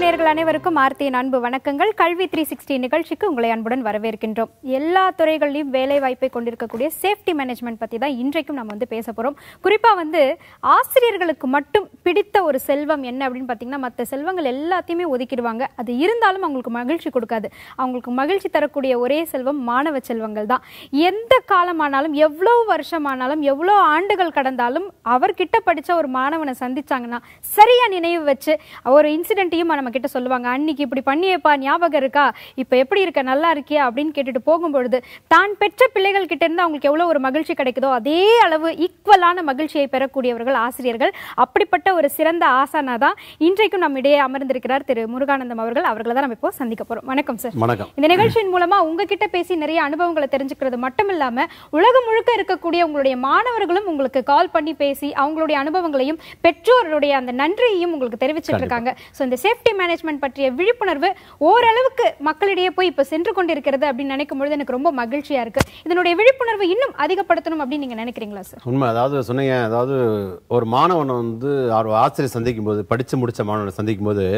நேயர்கள் அனைவருக்கும் ஆர்த்தியின் அன்பு வணக்கங்கள். கல்வி 360 நிகழ்ச்சிக்கு உங்களை அன்புடன் வரவேற்கின்றோம். எல்லா துறைகளிலும் வேலை வாய்ப்பை கொண்டிருக்கக்கூடிய சேஃப்டி மேனேஜ்மெண்ட் பத்தி தான் இன்றைக்கும் நம்ம பேச போறோம். குறிப்பா ஆசிரியர்களுக்கு மட்டும் பிடித்த ஒரு செல்வம் என்ன அப்படின்னு பாத்தீங்கன்னா, மற்ற செல்வங்கள் எல்லாத்தையுமே ஒதுக்கிடுவாங்க. அது இருந்தாலும் அவங்களுக்கு மகிழ்ச்சி கொடுக்காது. அவங்களுக்கு மகிழ்ச்சி தரக்கூடிய ஒரே செல்வம் மாணவ செல்வங்கள் தான். எந்த காலமானாலும், எவ்வளவு வருஷமானாலும், எவ்வளவு ஆண்டுகள் கடந்தாலும் அவர்கிட்ட படிச்ச ஒரு மாணவனை சந்திச்சாங்கன்னா சரியா நினைவு வச்சு ஒரு இன்சிடென்ட்டையும் நம்ம கிட்ட சொல்லுவாங்க. அன்னைக்கு இப்படி பண்ணியப்பா, ஞாபகம் இருக்கா, இப்ப எப்படி இருக்க, நல்லா இருக்கியா அப்படின்னு கேட்டுட்டு போகும்பொழுது தான் பெற்ற பிள்ளைகள் கிட்ட இருந்து அவங்களுக்கு எவ்வளவு ஒரு மகிழ்ச்சி கிடைக்குதோ அதே அளவு ஈக்குவலான மகிழ்ச்சியை பெறக்கூடியவர்கள் ஆசிரியர்கள். அப்படிப்பட்ட ஒரு சிறந்த ஆசானா தான் இன்றைக்கும் நம்ம இடையே அமர்ந்திருக்கிறார் திரு முருகானந்தம் அவர்கள். அவர்களை தான் நம்ம இப்போ சந்திக்க போறோம். வணக்கம் சார். வணக்கம். இந்த நிகழ்ச்சியின் மூலமா உங்ககிட்ட பேசி நிறைய அனுபவங்களை தெரிஞ்சுக்கிறது மட்டும் இல்லாம உலகம் முழுக்க இருக்கக்கூடிய உங்களுடைய மாணவர்களும் உங்களுக்கு கால் பண்ணி பேசி அவங்களுடைய அனுபவங்களையும் பெற்றோருடைய அந்த நன்றியையும் உங்களுக்கு தெரிவிச்சிட்டு இருக்காங்க. சோ இந்த சேஃப்டி மேனேஜ்மெண்ட் பற்றிய விழிப்புணர்வு ஓரளவுக்கு மக்களிடையே போய் இப்ப சென்று கொண்டிருக்கிறது அப்படின்னு நினைக்கும் பொழுது எனக்கு ரொம்ப மகிழ்ச்சியா இருக்கு. இதனுடைய விழிப்புணர்வு இன்னும் அதிகப்படுத்தணும் அப்படின்னு நீங்க நினைக்கிறீங்களா சார்? உண்மை. அதாவது சொன்னீங்க, அதாவது ஒரு மாணவன் ஒரு ஆசிரியர் சந்திக்கும் போது, படிச்சு முடிச்ச மாணவனை சந்திக்கும் போது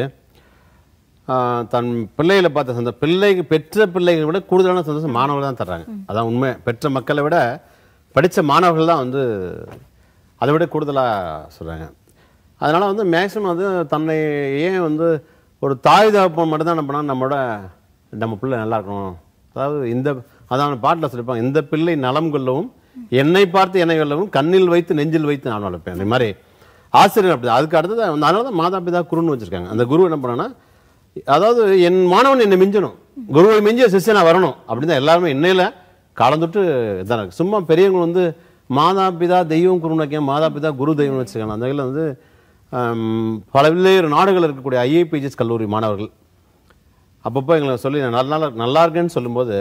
தன் பிள்ளைகளை பார்த்த பிள்ளைக்கு பெற்ற பிள்ளைகளை விட கூடுதலான சந்தோஷம் மாணவர்கள் தான் தர்றாங்க. அதான் உண்மை. பெற்ற மக்களை விட படித்த மாணவர்கள் தான் அதை விட கூடுதலாக சொல்கிறாங்க. அதனால் மேக்ஸிமம் தன்னை ஏன் ஒரு தாய் தகப்பன் மட்டும் தான் என்ன பண்ணால் நம்ம பிள்ளை நல்லா இருக்கணும். அதாவது அதான் பாட்டில் சொல்லியிருப்பாங்க, இந்த பிள்ளை நலம் கொள்ளவும் என்னை பார்த்து என்னை வெல்லவும் கண்ணில் வைத்து நெஞ்சில் வைத்து நான் வளர்ப்பேன். அந்த மாதிரி ஆசிரியர் அப்படி. அதுக்கு அடுத்தது அதனால தான் மாதா பிதா குருன்னு வச்சுருக்காங்க. அந்த குரு என்ன பண்ணான்னா, அதாவது என் மாணவன் என்னை மிஞ்சணும், குருவை மிஞ்சிய சிஷ்யனா வரணும் அப்படின்னு தான் எல்லாருமே இன்னையில காலந்தொட்டு இதான் இருக்கு. சும்மா பெரியவங்க மாதா பிதா தெய்வம் குருன்னு வைக்க, மாதா பிதா குரு தெய்வம்னு வச்சுருக்காங்க. அந்த வகையில் பல்வேறு நாடுகள் இருக்கக்கூடிய ஐஏபிஜிஎஸ் கல்லூரி மாணவர்கள் அப்பப்போ எங்களை சொல்லி நல்லா இருக்கேன்னு சொல்லும்போது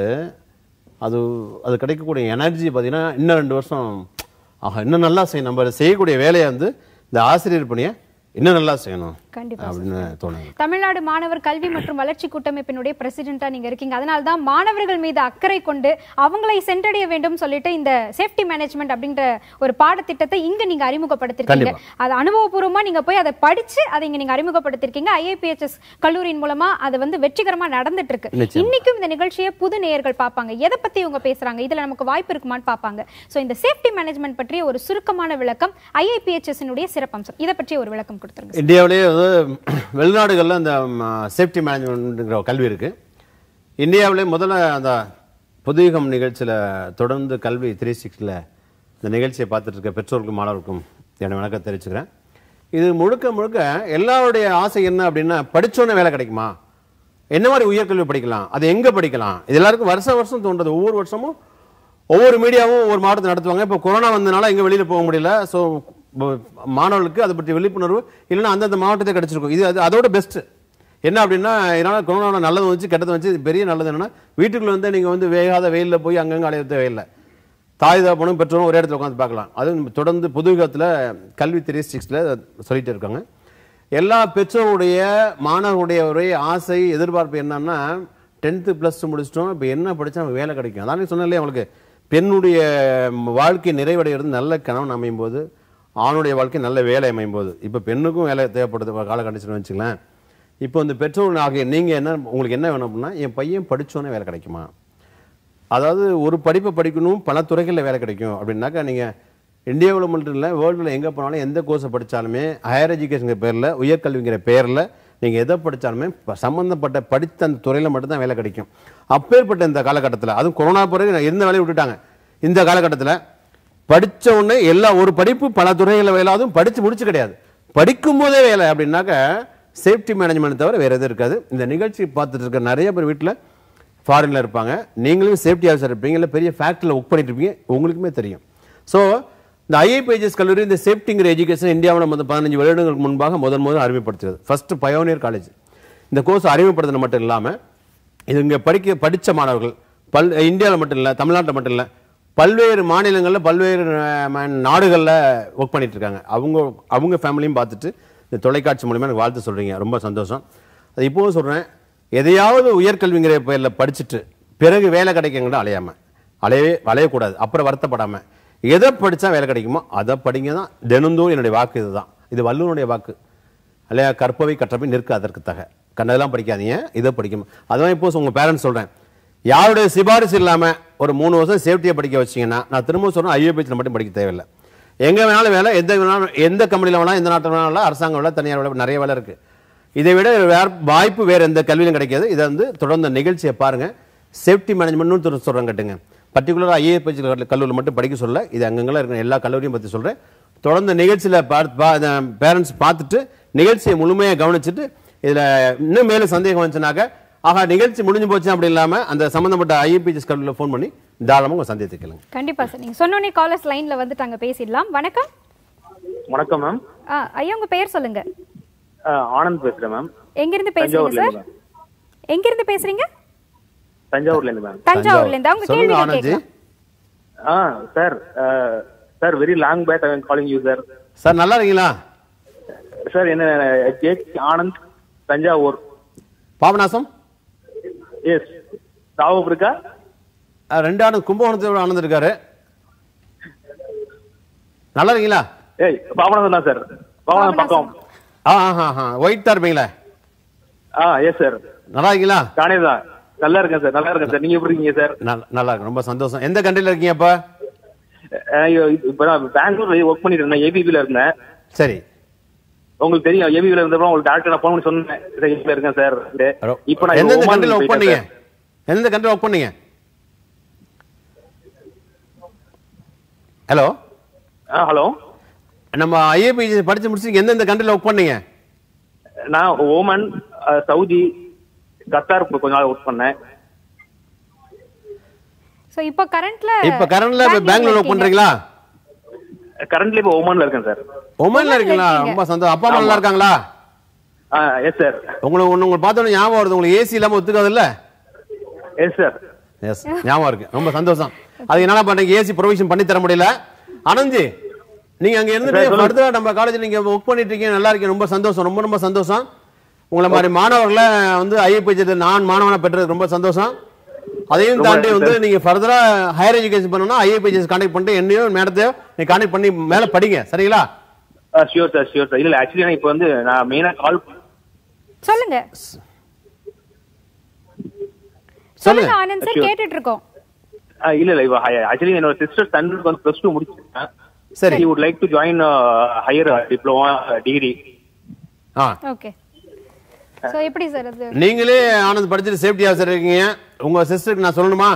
அது கிடைக்கக்கூடிய எனர்ஜி பார்த்தீங்கன்னா, இன்னும் 2 வருஷம் இன்னும் நல்லா செய்யணும், நம்ம செய்யக்கூடிய வேலையை இந்த ஆசிரியர் பணியை இன்னும் நல்லா செய்யணும் அப்படின்னு தோணுது. தமிழ்நாடு மாணவர் கல்வி மற்றும் வளர்ச்சி கூட்டமைப்பினுடைய பிரசிடென்டா நீங்க இருக்கீங்க. அதனால தான் மாணவர்கள் மீது அக்கறை கொண்டு அவங்களை சென்றடைய வேண்டும் சொல்லிட்டு இந்த சேஃப்டி மேனேஜ்மெண்ட் அப்படின்ற ஒரு பாடத்திட்டத்தை இங்க நீங்க அறிமுகப்படுத்திருக்கீங்க. அது அனுபவபூர்வமா நீங்க போய் அதை படிச்சு அதை இங்க நீங்க அறிமுகப்படுத்திருக்கீங்க. ஐஏபிஎச்எஸ் கல்லூரியின் மூலமா அது வெற்றிகரமா நடந்துட்டு இருக்கு. இன்னைக்கும் இந்த நிகழ்ச்சியை புது நேயர்கள் பார்ப்பாங்க. எதை பத்தி இவங்க பேசுறாங்க, இதுல நமக்கு வாய்ப்பு இருக்குமான்னு பார்ப்பாங்க. சோ இந்த சேஃப்டி மேனேஜ்மெண்ட் பற்றிய ஒரு சுருக்கமான விளக்கம், ஐஏபிஎச்எஸ் சிறப்பம்சம், இதை பற்றி ஒரு விளக்கம் கொடுத்துருங்க. இந்தியாவிலேயே வெளிநாடுகளில் அந்த சேஃப்டி மேனேஜ்மெண்ட்ங்கிற கல்வி இருக்குது. இந்தியாவிலே முதல்ல அந்த புதுயுகம் நிகழ்ச்சியில் தொடர்ந்து கல்வி 360 இந்த நிகழ்ச்சியை பார்த்துட்டு இருக்க பெற்றோருக்கும் மாணவருக்கும் என்னை வணக்கம் தெரிவிச்சுக்கிறேன். இது முழுக்க எல்லாருடைய ஆசை என்ன அப்படின்னா, படித்தோன்னே வேலை கிடைக்குமா, என்ன மாதிரி உயர்கல்வி படிக்கலாம், அது எங்கே படிக்கலாம், இது எல்லாருக்கும் வருஷம் தோன்றது. ஒவ்வொரு வருஷமும் ஒவ்வொரு மீடியாவும் ஒவ்வொரு மாவட்டத்தை நடத்துவாங்க. இப்போ கொரோனா வந்ததுனால எங்கே வெளியில் போக முடியல. ஸோ மாணவர்களுக்கு அதை பற்றி விழிப்புணர்வு இல்லைன்னா அந்தந்த மாவட்டத்தை கிடைச்சிருக்கும். இது அதோட பெஸ்ட் என்ன அப்படின்னா, இதனால் கொரோனா நல்லது வந்துச்சு கெட்டது வந்துச்சு. பெரிய நல்லது என்னன்னா, வீட்டுக்குள்ள நீங்கள் வேகாத வெயிலில் போய் அங்கங்கே அலைய தேவையில்லை. தாய் தகப்பனும் பெற்றோரும் ஒரே இடத்துல உட்காந்து பார்க்கலாம். அது தொடர்ந்து புதுயுகத்தில் கல்வி 360 சொல்லிட்டு இருக்காங்க. எல்லா பெற்றோருடைய மாணவருடைய ஒரே ஆசை எதிர்பார்ப்பு என்னன்னா, 10th + முடிச்சிட்டோம், இப்போ என்ன படித்தா நமக்கு வேலை கிடைக்கும். அதானே சொன்னாலே அவங்களுக்கு பெண்ணுடைய வாழ்க்கை நிறைவடைகிறது நல்ல கணவன் அமையும் போது, ஆணுடைய வாழ்க்கை நல்ல வேலை அமையும் போது. இப்போ பெண்ணுக்கும் வேலை தேவைப்படுது காலகட்டத்தில் வச்சுக்கலாம். இப்போ பெற்றோர் ஆகிய நீங்கள் உங்களுக்கு என்ன வேணும் அப்படின்னா, என் பையன் படித்தோன்னே வேலை கிடைக்குமா, அதாவது ஒரு படிப்பை படிக்கணும் பல துறைகளில் வேலை கிடைக்கும் அப்படின்னாக்கா, நீங்கள் இந்தியாவில் மட்டும் இல்லை வேர்ல்டில் எங்கே போனாலும் எந்த கோர்ஸை படித்தாலுமே ஹையர் எஜுகேஷனுங்கிற பேரில், உயர்கல்விங்கிற பேரில் நீங்கள் எதை படித்தாலுமே சம்மந்தப்பட்ட படித்த அந்த துறையில் மட்டும்தான் வேலை கிடைக்கும். அப்பேற்பட்ட இந்த காலகட்டத்தில், அதுவும் கொரோனா பிறகு எந்த வேலையை விட்டுட்டாங்க. இந்த காலகட்டத்தில் படித்த உடனே ஒரு படிப்பு பல துறைகளில் வேலை, அதுவும் படித்து முடிச்சு கிடையாது, படிக்கும் போதே வேலை அப்படின்னாக்க சேஃப்டி மேனேஜ்மெண்ட் தவிர வேறு எதுவும் இருக்காது. இந்த நிகழ்ச்சி பார்த்துட்டு இருக்க நிறைய பேர் வீட்டில் ஃபாரினில் இருப்பாங்க. நீங்களும் சேஃப்டி ஆஃபீஸர் இருப்பீங்க, இல்லை பெரிய ஃபேக்ட்ரியில் ஒர்க் பண்ணிட்டு இருப்பீங்க, உங்களுக்குமே தெரியும். ஸோ இந்த ஐஏபிஜிஎஸ் கல்லூரி இந்த சேஃப்டிங்கிற எஜுகேஷன் இந்தியாவில் 15 வருடங்களுக்கு முன்பாக முதல் அறிமுகப்படுத்துறது. ஃபர்ஸ்ட் பயோனியர் காலேஜ் இந்த கோர்ஸ் அறிமுகப்படுத்தின மட்டும் இல்லாமல், இது இங்கே படித்த மாணவர்கள் இந்தியாவில் மட்டும் இல்லை, தமிழ்நாட்டில் மட்டும் இல்லை, பல்வேறு மாநிலங்களில் பல்வேறு நாடுகளில் ஒர்க் பண்ணிட்டு இருக்காங்க. அவங்க ஃபேமிலியும் பார்த்துட்டு இந்த தொலைக்காட்சி மூலமாக எனக்கு வாழ்த்து சொல்கிறீங்க, ரொம்ப சந்தோஷம். அது இப்போவும் சொல்கிறேன், எதையாவது உயர்கல்விங்கிற பேரில் படிச்சுட்டு பிறகு வேலை கிடைக்குங்கிற அலையக்கூடாது. அப்புறம் வருத்தப்படாமல் எதை படித்தா வேலை கிடைக்குமோ அதை படிங்க தான் தினந்தோறும் என்னுடைய வாக்கு. இதுதான், இது வள்ளுவனுடைய வாக்கு இல்லையா? கற்பவை கற்றபை நிற்க அதற்கு தக. கண்டதெல்லாம் படிக்காதீங்க, இதை படிக்கணும். அதுதான் இப்போ உங்கள் பேரண்ட்ஸ் சொல்கிறேன், யாருடைய சிபாரிசு இல்லாமல் ஒரு 3 வருஷம் சேஃப்டியை படிக்க வச்சிங்கன்னா, நான் திரும்ப சொல்கிறேன், ஐஏபிஎஸ்சில் மட்டும் படிக்க தேவையில்லை. எங்கே வேணாலும் வேலை, எந்த கம்பெனியில் வேணாலும், எந்த நாட்டில் வேணாலும், அரசாங்க வேலை, தனியார் வேலை, நிறைய வேலை இருக்குது. இதை விட வாய்ப்பு வேறு எந்த கல்வியிலும் கிடைக்காது. இதை வந்து தொடர்ந்து நிகழ்ச்சியை பாருங்கள். சேஃப்டி மேனேஜ்மெண்ட்னு சொல்கிறேன் கட்டுங்க. பர்டிகுலராக ஐஏபிஎஸ்சி கல்லூரியில் மட்டும் படிக்க சொல்ல, இது அங்கங்கெல்லாம் இருக்கிற எல்லா கல்லூரியும் பற்றி சொல்கிறேன். தொடர்ந்து நிகழ்ச்சியில் பேரண்ட்ஸ் பார்த்துட்டு நிகழ்ச்சியை முழுமையாக கவனிச்சுட்டு, இதில் இன்னும் மேலே சந்தேகம் வந்துச்சுனாக்க, ஆகா நிகழ்ச்சி முடிஞ்சு போச்சு அப்படி இல்லாமல் அந்த சம்மந்தப்பட்ட ஐஏபிஎஸ் கல்லூரியில் ஃபோன் பண்ணி தாராளமாக உங்கள் சந்தேகத்தை கேளுங்க. கண்டிப்பாக சார். நீங்கள் சொன்னோன்னே காலர்ஸ் லைனில் வந்துட்டு அங்கே பேசிடலாம். வணக்கம். வணக்கம் மேம். ஐயா உங்கள் பேர் சொல்லுங்க. ஆனந்த் பேசுகிறேன் மேம். எங்கிருந்து பேசுறீங்க சார்? எங்கிருந்து பேசுறீங்க? தஞ்சாவூர்லேருந்து மேம். தஞ்சாவூர்லேருந்து. அவங்க கேள்வி கேட்கலாம். Sir sir very long back I am calling you sir. Sir நல்லா இருக்கீங்களா சார்? என்ன ஆனந்த், தஞ்சாவூர். பாபநாசம்? எஸ். தாவூர் இருக்கா? 2 ஆனந்த், கும்பகோணத்தோட ஆனந்த் இருக்காரு. நல்லா இருக்கீங்களா? ஏய் பாபநாசம் தான் சார். பாபநாசம் பக்கம். ஒயிட் தான் இருப்பீங்களா? Yes sir. நல்லா இருக்கீங்களா? நானே தான். நல்லா இருக்கேன் சார். நல்லா இருக்கேன் சார். நீங்க எப்படி இருக்கீங்க சார்? நல்லா இருக்கு, ரொம்ப சந்தோஷம். எந்த கண்ட்ரில இருக்கீங்க இப்ப? இப்ப நான் பெங்களூர்ல ஒர்க் பண்ணிட்டு இருந்தேன், ஏபிபில இருந்தேன். சரி. உங்களுக்கு தெரியும், ஏபிபில இருந்தப்ப உங்களுக்கு டாக்டர் நான் போன் பண்ணி சொன்னேன், ஏபிபில இருக்கேன் சார். இப்போ நான் எந்த கண்ட்ரில ஒர்க் பண்ணீங்க? எந்த கண்ட்ரில ஒர்க் பண்ணீங்க? ஹலோ. ஹலோ. நம்ம ஐஏபிஎஸ் படிச்சு முடிச்சு எந்தெந்த கண்ட்ரில ஒர்க் பண்ணீங்க? நான் ஓமன், சவுதி, கத்தார் கொஞ்ச நாள் ஒர்க் பண்ணேன். சோ இப்போ கரண்ட்ல பெங்களூர்ல ஒர்க் பண்றீங்களா? கரண்ட்ல இப்போ ஓமன்ல இருக்கேன் சார். ஓமன்ல இருக்கீங்களா? ரொம்ப சந்தோஷம். அப்பா அம்மா நல்லா இருக்காங்களா? Yes sir. உங்களுக்கு பார்த்தோன்னே ஞாபகம் வருது, உங்களுக்கு ஏசி இல்லாம ஒத்துக்காது இல்ல? Yes sir. எஸ், ஞாபகம் இருக்கு. ரொம்ப சந்தோஷம். அது என்ன பண்றீங்க, ஏசி ப்ரொவிஷன் பண்ணி தர முடியல. ஆனந்த் நீங்க அங்க இருந்துட்டு ஃபர்தரா நம்ம காலேஜ்ல நீங்க ஒர்க் பண்ணிட்டு இருக்கீங்க, நல்லா இருக்கீங்க, ரொம்ப சந்தோஷம். ரொம்ப ரொம்ப சந்தோஷம். உங்களை மாதிரி மாணவர்களை வந்து ஐஏபிஎஸ் நான் மாணவனா பெற்றது ரொம்ப சந்தோஷம். அதையும் தாண்டி வந்து நீங்க ஃபர்தரா ஹையர் எஜுகேஷன் பண்ணனும்னா ஐஏபிஎஸ் கான்டாக்ட் பண்ணிட்டு என்னையோ மேடத்தையோ நீ கான்டாக்ட் பண்ணி மேல படிங்க, சரிங்களா? Sure sir, sure sir. இல்ல ஆக்சுவலி நான் இப்போ வந்து நான் மெயினா கால் சொல்லுங்க சொல்லுங்க ஆனந்த் சார், கேட்டுட்டு இருக்கோம். இல்ல இல்ல, ஆக்சுவலி என்னோட சிஸ்டர் தன்னுக்கு வந்து +2 முடிச்சிருக்கேன். சரி. he would like to join higher diploma degree. Okay. So எப்படி சார் அது? நீங்களே ஆனந்த் படிச்சிட்டு சேஃப்டி ஆஃபீஸர் இருக்கீங்க, உங்க சிஸ்டருக்கு நான் சொல்லணுமா?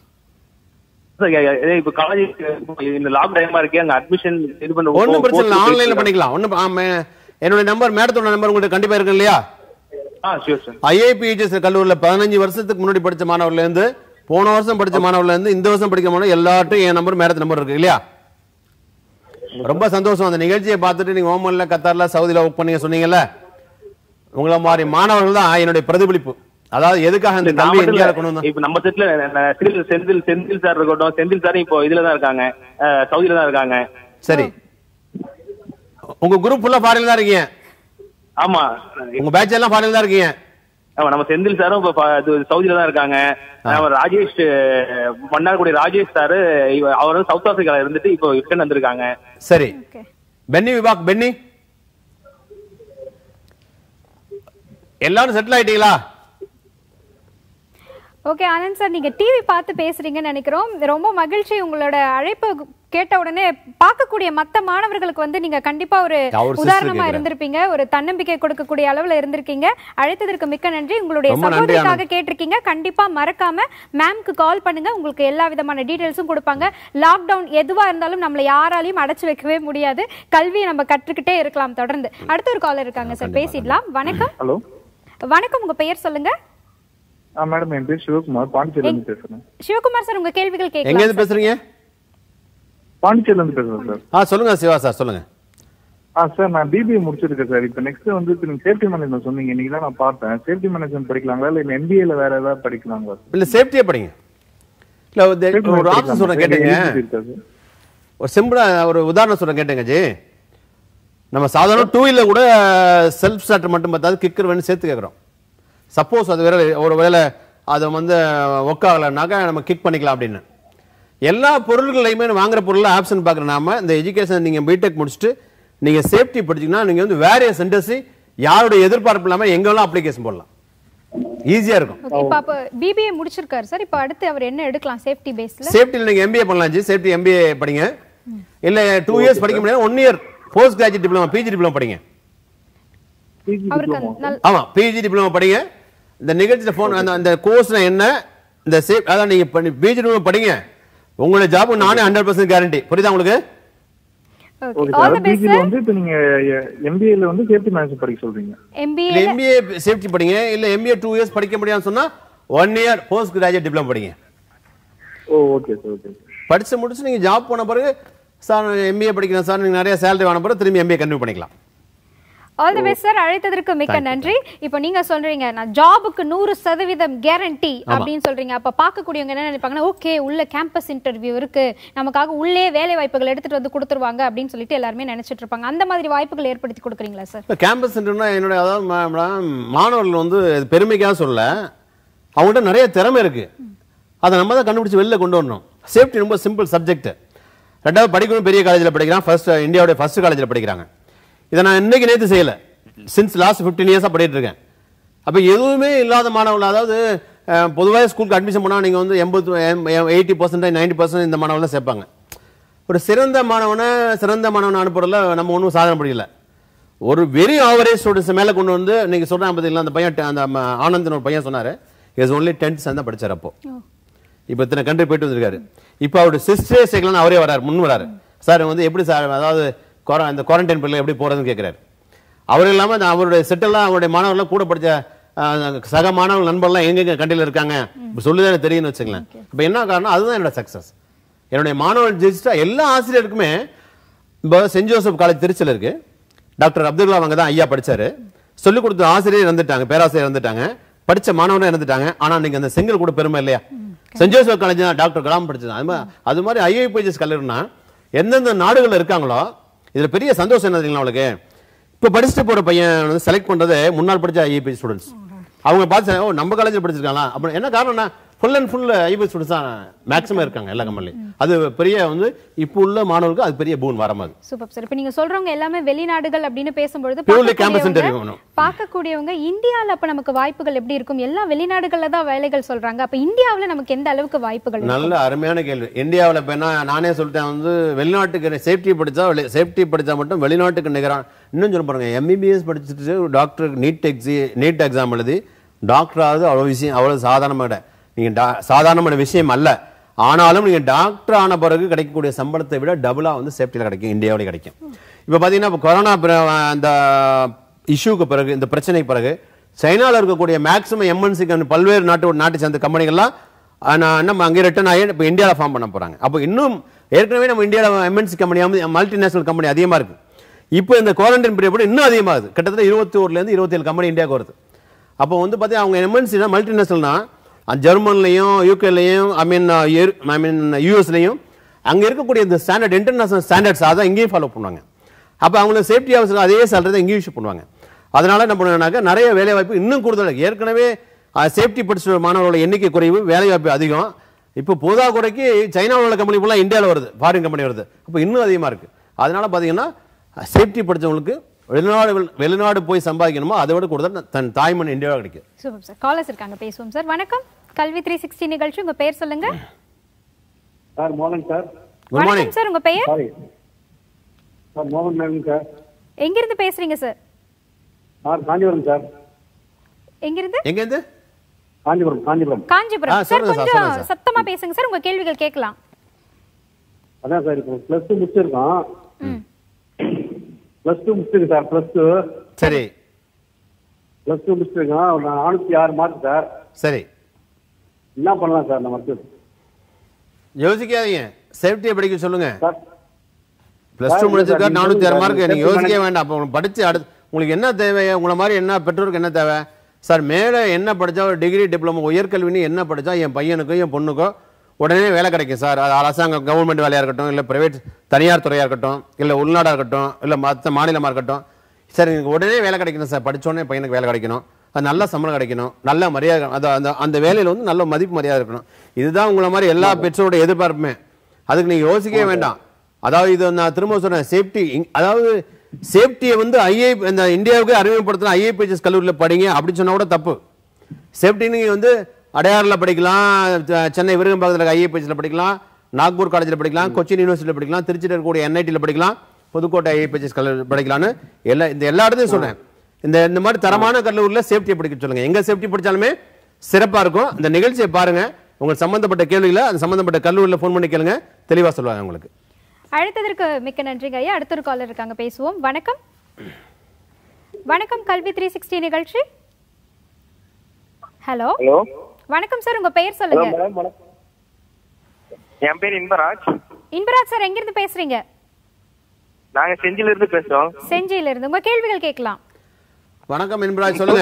சார் இப்போ காலேஜ் இந்த லாக் டைமா இருக்கு, அங்க அட்மிஷன் இது பண்ண ஒண்ணும் பிரச்சனை இல்ல, ஆன்லைன்ல பண்ணிக்கலாம். என்னோட நம்பர், மேடத்தோட நம்பர் உங்களுக்கு கண்டிப்பா இருக்கு இல்லையா? Sure sir. ஐஏபிஎஸ் கல்லூரியில் 15 வருஷத்துக்கு முன்னாடி படிச்ச மாணவர்ல இருந்து, போன வருஷம் படிச்ச மாணவர்ல இருந்து, இந்த வருஷம் படிக்கிற மாணவர் எல்லார்ட்டும் என் நம்பர், மேடத்து நம்பர் இருக்கு இல்லையா? ரொம்ப சந்தோஷம். அந்த நிகழ்ச்சியை பார்த்துட்டு நீங்க ஓமன்ல, கத்தார்ல, சவுதியில ஒர்க் பண்ணீங்க சொன்னீங்கல்ல, உங்களை மாதிரி மாணவர்கள் தான் என்னுடைய பிரதிபலிப்பு. அதாவது எதுக்காக இந்த கல்வி இந்தியால கொண்டு வந்தோம்? இப்போ நம்ம செட்ல செந்தில் சார் இருக்கட்டும், செந்தில் சார் இப்போ இதுல தான் இருக்காங்க, சவுதியில தான் இருக்காங்க. சரி. உங்க குரூப் ஃபுல்லா ஃபாரின்ல தான் இருக்கீங்க? ஆமா. உங்க பேட்ச் எல்லாம் ஃபாரின்ல தான் இருக்கீங்க? ஆமா. நம்ம செந்தில் சாரும் இப்போ சவுதியில தான் இருக்காங்க. ராஜேஷ், மன்னார்குடி ராஜேஷ் சார், அவர் வந்து சவுத் ஆப்பிரிக்கால இருந்துட்டு இப்போ ரிட்டர்ன் வந்திருக்காங்க. சரி. பென்னி விபாக், பென்னி எல்லாரும் செட்டில் ஆயிட்டீங்களா? ஓகே ஆனந்த் சார், நீங்க டிவி பார்த்து பேசுறீங்கன்னு நினைக்கிறோம். ரொம்ப மகிழ்ச்சி. உங்களோட அழைப்பு கேட்ட உடனே பார்க்கக்கூடிய மத்த மாணவர்களுக்கு வந்து நீங்க கண்டிப்பா ஒரு உதாரணமா இருந்திருப்பீங்க, ஒரு தன்னம்பிக்கை கொடுக்கக்கூடிய அளவுல இருந்திருக்கீங்க. அழைத்ததற்கு மிக்க நன்றி. உங்களுடைய சகோதரிக்காக கேட்டிருக்கீங்க, கண்டிப்பா மறக்காம மேம்க்கு கால் பண்ணுங்க, உங்களுக்கு எல்லா விதமான டீடைல்ஸும் கொடுப்பாங்க. லாக்டவுன் எதுவா இருந்தாலும் நம்மள யாராலையும் அடைச்சு வைக்கவே முடியாது, கல்வியை நம்ம கற்றுக்கிட்டே இருக்கலாம் தொடர்ந்து. அடுத்த ஒரு காலர் இருக்காங்க சார், பேசிடலாம். வணக்கம். ஹலோ. வணக்கம், உங்க பெயர் சொல்லுங்க. மேடம் என் பேர் சிவகுமார், பாண்டிச்சேரியில இருந்து பேசுறேன். சிவகுமார் சார், உங்க கேள்விகள் கேட்கலாம். எங்க இருந்து பேசுறீங்க? பாண்டிச்சேரியில இருந்து பேசுறேன் சார். சொல்லுங்க சிவா சார், சொல்லுங்க. சார் நான் பிபிஏ முடிச்சிருக்கேன் சார். இப்போ நெக்ஸ்ட் வந்து நீங்க சேஃப்டி மேனேஜ்மெண்ட் சொன்னீங்க, இன்னைக்கு தான் நான் பார்த்தேன். சேஃப்டி மேனேஜ்மெண்ட் படிக்கலாங்களா இல்ல எம்பிஏல வேற ஏதாவது படிக்கலாங்களா? இல்ல சேஃப்டியே படிங்க. இல்ல ஒரு ஆப்ஷன் சொல்றேன் கேட்டுங்க, ஒரு சிம்பிளா ஒரு உதாரணம் சொல்றேன் கேட்டுங்க ஜி. நம்ம சாதாரண 2 வீலர் கூட செல்ஃப் ஸ்டார்டர் மட்டும் பார்த்தாது கிக்கர் வேணும் சேர்த்து கேட்குறோம். சப்போஸ் அது வேற ஒரு வேலை அதை வந்து ஒர்க் ஆகலைனாக்கா நம்ம கிக் பண்ணிக்கலாம் அப்படின்னு. எல்லா பொருள்களையுமே வாங்குற பொருள் ஆப்ஷன் பார்க்குற நாம இந்த எஜுகேஷன் நீங்கள் பிடெக் முடிச்சுட்டு நீங்கள் சேஃப்டி படிச்சிங்கன்னா நீங்கள் வந்து வேரியஸ் இண்டஸ்ட்ரி யாருடைய எதிர்பார்ப்பு இல்லாமல் எங்கெல்லாம் அப்ளிகேஷன் போடலாம். ஈஸியா இருக்கும். இப்போ அப்ப பிபிஏ முடிச்சிருக்காரு சார், இப்போ அடுத்து அவர் என்ன எடுக்கலாம் சேஃப்டி பேஸ்ல? சேஃப்டில நீங்க எம்பிஏ பண்ணலாம் ஜி. சேஃப்டி எம்பிஏ படிங்க. இல்ல 2 இயர்ஸ் படிக்க முடியாது, 1 year post graduate diploma PG diploma படிங்க. அவருக்கு ஆமா பிஜி டிப்ளமா படிங்க. இந்த நிகழ்ச்சியில போன் அந்த கோர்ஸ்ல என்ன இந்த சேஃப் அதான் நீங்க பிஜி டிப்ளமா படிங்க. உங்களுடைய ஜாப் நானே 100% கேரண்டி. புரியுதா உங்களுக்கு? எம்பிஏல வந்து சேஃப்டி மேனேஜ்மென்ட் படிக்க சொல்றீங்க. எம்பிஏ சேஃப்டி படிங்க. இல்ல எம்பிஏ 2 இயர்ஸ் படிக்க முடியாதுன்னு சொன்னா 1 இயர் போஸ்ட் கிராஜுவேட் டிப்ளமா படிங்க. Okay sir, okay. படிச்சு முடிச்சு நீங்க ஜாப் போன பிறகு சார் எம்பிஏ படிக்கிறேன் சார், நீங்க நிறைய சேலரி வாங்கின பிறகு திரும்பி எம்பிஏ கண்டினியூ பண்ணிக்கலாம். ஆல் தி பெஸ்ட் சார், அழைத்ததற்கு மிக்க நன்றி. இப்போ நீங்க சொல்றீங்க நான் ஜாபுக்கு 100% கேரண்டி அப்படின்னு சொல்றீங்க. அப்ப பார்க்கக்கூடியவங்க என்ன நினைப்பாங்கன்னா, ஓகே உள்ள கேம்பஸ் இன்டர்வியூ இருக்கு, நமக்காக உள்ளே வேலை வாய்ப்புகள் எடுத்துட்டு வந்து கொடுத்துருவாங்க அப்படின்னு சொல்லிட்டு எல்லாருமே நினைச்சிட்டு இருப்பாங்க. அந்த மாதிரி வாய்ப்புகள் ஏற்படுத்தி கொடுக்குறீங்களா சார்? கேம்பஸ் இன்டர்வியூனா என்னுடைய அதாவது மாணவர்கள் வந்து பெருமைக்காக சொல்ல, அவங்கள்ட்ட நிறைய திறமை இருக்கு, அதை நம்ம தான் கண்டுபிடிச்சு வெளில கொண்டு வரணும். சேஃப்டி ரொம்ப சிம்பிள் சப்ஜெக்ட். ரெண்டாவது படிக்கணும், பெரிய காலேஜில் படிக்கிறான், இந்தியாவுடைய ஃபர்ஸ்ட் காலேஜில் படிக்கிறாங்க. இதை நான் இன்னைக்கு நேற்று செய்யல, சின்ஸ் லாஸ்ட் 15 இயர்ஸாக படிட்டு இருக்கேன். அப்போ எதுவுமே இல்லாத மாணவர்கள், அதாவது பொதுவாக ஸ்கூலுக்கு அட்மிஷன் பண்ணால் நீங்கள் வந்து 80% 90% இந்த மாணவர்கள் சேர்ப்பாங்க. ஒரு சிறந்த மாணவனை அனுப்புறதுல நம்ம ஒன்றும் சாதனை படிக்கல. ஒரு வெரி ஆவரேஜ் ஸ்டூடெண்ட்ஸ் மேலே கொண்டு வந்து நீங்கள் சொல்கிறேன் பார்த்தீங்களா, அந்த பையன் அந்த ஆனந்த்னு ஒரு பையன் சொன்னார், இஸ் ஒன்லி 10th தான் படிச்சார். அப்போ இப்போ இத்தனை கண்ட்ரி போயிட்டு வந்திருக்காரு. இப்போ அவருடைய சிஸ்டரே சேர்க்கலான்னு அவரே முன் வராரு. சார் வந்து எப்படி சார், அதாவது இந்த குவாரண்டைன் பீரியட் எப்படி போறதுன்னு கேட்கிறாரு. அவர் இல்லாம அவருடைய செட்டெல்லாம் அவருடைய மாணவர்கள் கூட படிச்ச சக மாணவர்கள் நண்பர்லாம் எங்க கண்ட்ரியில் இருக்காங்க சொல்லிதானே தெரியும்னு வச்சுக்கலாம். இப்போ என்ன காரணம், அதுதான் என்னோட சக்சஸ். என்னுடைய மாணவர்கள் ஜெயிச்சிட்டா எல்லா ஆசிரியருக்குமே. இப்போ சென்ட் ஜோசப் காலேஜ் திருச்சியில் இருக்கு, டாக்டர் அப்துல் கலாம் அங்கே தான் ஐயா படிச்சாரு. சொல்லிக் கொடுத்த ஆசிரியர் இறந்துட்டாங்க, பேராசிரியர் இறந்துட்டாங்க, படிச்ச மாணவர்கள் இறந்துட்டாங்க. ஆனா நீங்க அந்த செங்கல் கூட பெருமை இல்லையா? சென்ட் ஜோசப் காலேஜ் தான் டாக்டர் கலாம் படிச்சது. அது மாதிரி ஐஐபிஎஸ் கல்லூரினா எந்தெந்த நாடுகள் இருக்காங்களோ இதுல பெரிய சந்தோஷம் என்ன தெரியுங்களா உங்களுக்கு? இப்ப படிச்சுட்டு போற பையன் வந்து செலக்ட் பண்றது முன்னாள் படிச்ச ஐபிஎஸ் ஸ்டூடெண்ட்ஸ். அவங்க பார்த்து ஓ நம்ம காலேஜில் படிச்சிருக்காங்களா அப்படி. என்ன காரணம்னா full and full IPS students தான் மேக்ஸிமம் இருக்காங்க எல்லா கம்பெனிலையும். அது பெரிய வந்து இப்போ உள்ள மாணவர்களுக்கு அது பெரிய பூன் வரமாது. Super sir. இப்போ நீங்க சொல்றவங்க எல்லாமே வெளிநாடுகள் அப்படின்னு பேசும்பொழுது பார்க்கக்கூடியவங்க இந்தியாவில் அப்ப நமக்கு வாய்ப்புகள் எப்படி இருக்கும்? எல்லாம் வெளிநாடுகள்ல தான் வேலைகள் சொல்றாங்க. அப்ப இந்தியாவில் நமக்கு எந்த அளவுக்கு வாய்ப்புகள்? நல்ல அருமையான கேள்வி. இந்தியாவில் இப்போ என்ன நானே சொல்லிட்டேன் வந்து வெளிநாட்டுக்கு சேஃப்டி படிச்சா மட்டும் வெளிநாட்டுக்கு நிகரான். இன்னும் சொல்ல பாருங்க, எம்பிபிஎஸ் படிச்சுட்டு டாக்டர் நீட் எக்ஸாம் எழுதி டாக்டர் ஆகுது அவ்வளவு சாதாரணமாக சாதாரணமான விஷயம் அல்ல. ஆனாலும் நீங்க டாக்டர் ஆன பிறகு கிடைக்கக்கூடிய சம்பளத்தை விட டபுளா வந்து சேஃப்டியில் கிடைக்கும், இந்தியாவிலே கிடைக்கும். இப்போ பார்த்தீங்கன்னா இப்போ கொரோனா அந்த இஷ்யூக்கு பிறகு, இந்த பிரச்சனைக்கு பிறகு சைனாவில் இருக்கக்கூடிய மேக்ஸிமம் எம்என்சி பல்வேறு நாட்டை சேர்ந்த கம்பெனிகள்லாம் நம்ம அங்கே ரிட்டர்ன் ஆகி இப்போ இந்தியாவில் ஃபார்ம் பண்ண போறாங்க. அப்போ இன்னும் ஏற்கனவே நம்ம இந்தியாவில் எம்என்சி கம்பெனி மல்டிநேஷனல் கம்பெனி அதிகமாக இருக்கு. இப்போ இந்த குவாரண்டைன் பீரியட் இன்னும் அதிகமாகுது. கிட்டத்தட்ட 21 27 கம்பெனி இந்தியாவுக்கு வருது. அப்போ வந்து பார்த்தீங்கன்னா அவங்க எம்என்சினா மல்டிநேஷனல்னா ஜெர்மன்லையும் யூகேலையும் யூஎஸ்லையும் அங்கே இருக்கக்கூடிய இந்த ஸ்டாண்டர்ட் இன்டர்நேஷனல் ஸ்டாண்டர்ட்ஸ் அதான் இங்கேயும் ஃபாலோ பண்ணுவாங்க. அப்போ அவங்களுக்கு சேஃப்டி ஆஃபீஸர் அதே சேலரி தான் இங்கேயும் இஷ்யூ பண்ணுவாங்க. அதனால என்ன பண்ணுவாங்க, நிறைய வேலை வாய்ப்பு இன்னும் கூடுதல். ஏற்கனவே சேஃப்டி படிச்ச மாணவர்களோட எண்ணிக்கை குறைவு, வேலை வாய்ப்பு அதிகம். இப்போ போதா குறைக்கு சைனாவில் உள்ள கம்பெனி ஃபுல்லாக இந்தியாவில் வருது, ஃபாரின் கம்பெனி வருது. அப்போ இன்னும் அதிகமாக இருக்கு. அதனால பார்த்தீங்கன்னா சேஃப்டி படித்தவங்களுக்கு வெளிநாடு போய் சம்பாதிக்கணுமோ அதை விட கூடுதல் தன் தாய்மண் இந்தியாவில் கிடைக்கும். Super sir. காலர்ஸ் இருக்காங்க, பேசுவோம் சார். வணக்கம், கல்வி 360 நிகழ்ச்சி. உங்க பேர் சொல்லுங்க சார். மோகன் சார். Good morning sir. உங்க பெயர்? சார் மோகன் மேம் சார். எங்க இருந்து பேசுறீங்க சார்? காஞ்சிபுரம் சார். எங்க இருந்து? காஞ்சிபுரம். சார் கொஞ்சம் சத்தமா பேசுங்க சார், உங்க கேள்விகள் கேட்கலாம். அதான் சார் இப்போ +2 முடிச்சிருக்கோம். +2 முடிச்சிருக்கு சார். +2 சரி. +2 முடிச்சிருக்கோம். 406 மார்க் சார். சரி, என்ன பண்ணலாம் சார்? நமக்கு யோசிக்காதீங்க, சேஃப்டியை படிக்க சொல்லுங்க. சார் +2 முடிச்சிருக்கா, 406 மார்க். நீங்க யோசிக்கவே வேண்டாம். அப்போ படிச்சு அடுத்து உங்களுக்கு என்ன தேவை, உங்களை மாதிரி என்ன பெற்றோருக்கு என்ன தேவை சார்? மேலே என்ன படிச்சா, ஒரு டிகிரி டிப்ளமோ உயர்கல்வின்னு என்ன படிச்சா என் பையனுக்கோ என் பொண்ணுக்கோ உடனே வேலை கிடைக்கும் சார். அது அரசாங்க கவர்மெண்ட் வேலையாக இருக்கட்டும், இல்லை பிரைவேட் தனியார் துறையாக இருக்கட்டும், இல்லை உள்நாடாக இருக்கட்டும், இல்லை மற்ற மாநிலமாக இருக்கட்டும் சார், எனக்கு உடனே வேலை கிடைக்கணும் சார். படித்தோடனே பையனுக்கு வேலை கிடைக்கணும், அது நல்ல சம்பளம் கிடைக்கணும், நல்ல மரியாதை, அந்த வேலையில் வந்து நல்ல மதிப்பு மரியாதை இருக்கணும். இதுதான் உங்களை மாதிரி எல்லா பெற்றோரோட எதிர்பார்ப்புமே. அதுக்கு நீங்கள் யோசிக்கவே வேண்டாம். அதாவது இது நான் திரும்ப சொல்கிறேன், சேஃப்டி, அதாவது சேஃப்டியை வந்து இந்த இந்தியாவுக்கு அறிமுகப்படுத்தின ஐஏபிஎஸ் கல்லூரியில் படிங்க அப்படின்னு சொன்னால் கூட தப்பு. சேஃப்டி நீங்க வந்து அடையாறுல படிக்கலாம், சென்னை விருகம்பாக்கத்தில் ஐஏபிஎஸ்ல படிக்கலாம், நாக்பூர் காலேஜில் படிக்கலாம், கொச்சின் யூனிவர்சிட்டியில் படிக்கலாம், திருச்சியில் இருக்கக்கூடிய என்ஐடியில் படிக்கலாம், புதுக்கோட்டை ஐஏபிஎஸ் படிக்கலாம்னு எல்லா இடத்தையும் சொல்றேன். இந்த மாதிரி தரமான கல்லூரியில் சேஃப்டியை படிக்க சொல்லுங்க. எங்க சேஃப்டி படிச்சாலுமே சிறப்பா இருக்கும். இந்த நிகழ்ச்சியை பாருங்க. உங்களுக்கு சம்பந்தப்பட்ட கேள்விகளை அந்த சம்பந்தப்பட்ட கல்லூரியில் ஃபோன் பண்ணி கேளுங்க, தெளிவா சொல்லுவாங்க உங்களுக்கு. அழைத்ததற்கு மிக்க நன்றிங்க ஐயா. அடுத்த ஒரு காலர் இருக்காங்க, பேசுவோம். வணக்கம். வணக்கம், கல்வி 360 நிகழ்ச்சி. ஹலோ வணக்கம் சார், உங்க பெயர் சொல்லுங்க. என் பேர் இன்பராஜ். இன்பராஜ் சார், எங்க இருந்து பேசுறீங்க? நாங்க செஞ்சில இருந்து பேசுறோம். செஞ்சில இருந்து. உங்க கேள்விகள் கேட்கலாம். வணக்கம் இன்பராஜ், சொல்லுங்க.